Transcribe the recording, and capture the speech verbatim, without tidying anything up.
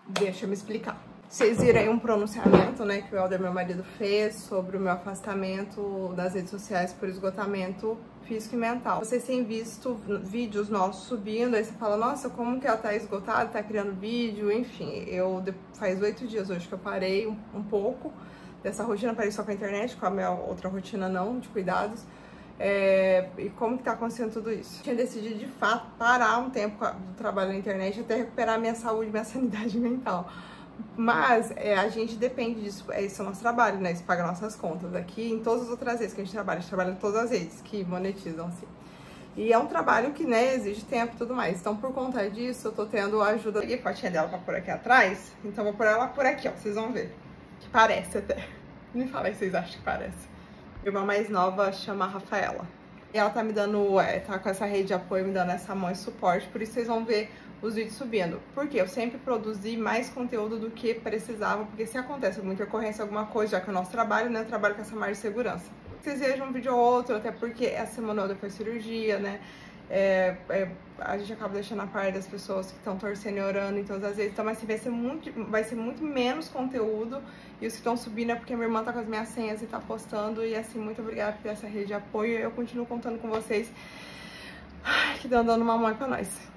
Deixa eu me explicar. Vocês viram aí um pronunciamento, né, que o Helder, meu marido, fez sobre o meu afastamento das redes sociais por esgotamento físico e mental. Vocês têm visto vídeos nossos subindo, aí você fala, nossa, como que ela tá esgotada, tá criando vídeo, enfim. Eu, faz oito dias hoje que eu parei um, um pouco dessa rotina, parei só com a internet, com a minha outra rotina não, de cuidados. É, e como que tá acontecendo tudo isso? Eu tinha decidido, de fato, parar um tempo do trabalho na internet até recuperar minha saúde, minha sanidade mental. Mas é, a gente depende disso, esse é o nosso trabalho, né? Isso paga nossas contas. Aqui, em todas as outras redes que a gente trabalha, a gente trabalha em todas as redes que monetizam, assim. E é um trabalho que, né, exige tempo e tudo mais. Então, por conta disso, eu tô tendo a ajuda. Peguei a fotinha dela pra pôr aqui atrás, então vou pôr ela por aqui, ó, vocês vão ver. Que parece até. Me fala aí se vocês acham que parece. Minha irmã mais nova chama Rafaela. E ela tá me dando, é, tá com essa rede de apoio, me dando essa mão de suporte, por isso vocês vão ver os vídeos subindo. Porque eu sempre produzi mais conteúdo do que precisava, porque se acontece alguma intercorrência, alguma coisa, já que é o nosso trabalho, né, eu trabalho com essa margem de segurança. Vocês vejam um vídeo ou outro, até porque essa semana depois cirurgia, né, é, é, a gente acaba deixando a par das pessoas que estão torcendo e orando em todas as vezes, então assim, vai ser muito, vai ser muito menos conteúdo, e os que estão subindo é porque minha irmã tá com as minhas senhas e tá postando, e assim, muito obrigada por essa rede de apoio, eu continuo contando com vocês, ai, que dão dando uma mão pra nós.